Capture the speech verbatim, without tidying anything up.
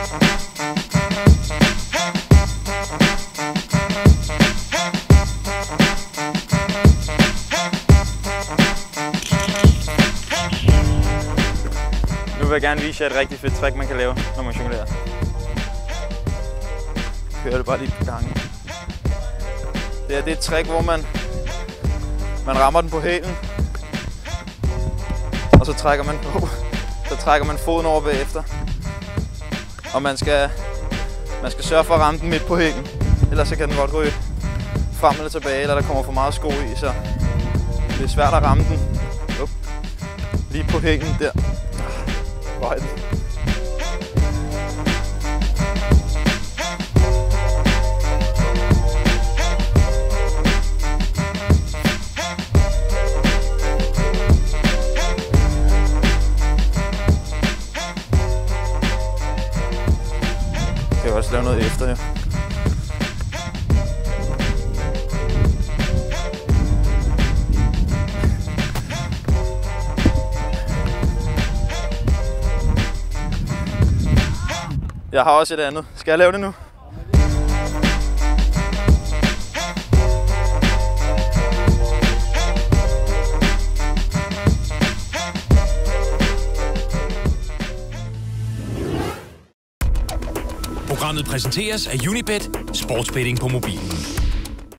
Nu vil jeg gerne vise jer et rigtig fedt trick, man kan lave, når man jonglerer. Kører det bare lige på gangen. Det her det er et trick, hvor man, man rammer den på hælen, og så trækker man, oh, så trækker man foden over bagefter. Og man skal, man skal sørge for at ramme den midt på hælen, ellers så kan den godt ryge frem eller tilbage, eller der kommer for meget sko i, så det er svært at ramme den oh, lige på hælen der. Hvor er den? Kan jeg også lave noget efter her. Jeg har også et andet. Skal jeg lave det nu? Programmet præsenteres af Unibet, sportsbetting på mobilen.